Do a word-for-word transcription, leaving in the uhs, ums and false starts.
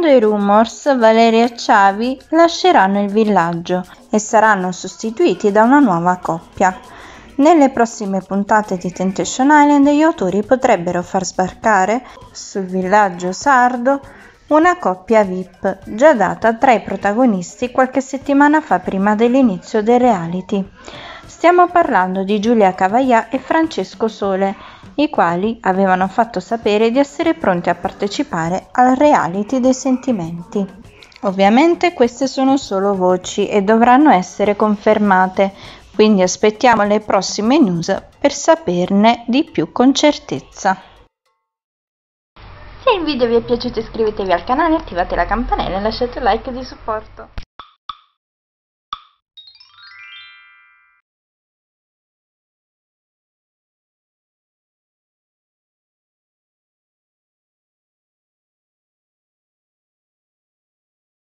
Secondo i rumors, Valeria e Xavi lasceranno il villaggio e saranno sostituiti da una nuova coppia. Nelle prossime puntate di Temptation Island gli autori potrebbero far sbarcare sul villaggio sardo una coppia V I P già data tra i protagonisti qualche settimana fa prima dell'inizio del reality. Stiamo parlando di Giulia Cavaglià e Francesco Sole, i quali avevano fatto sapere di essere pronti a partecipare al reality dei sentimenti. Ovviamente queste sono solo voci e dovranno essere confermate, quindi aspettiamo le prossime news per saperne di più con certezza. Se il video vi è piaciuto iscrivetevi al canale, attivate la campanella e lasciate un like di supporto.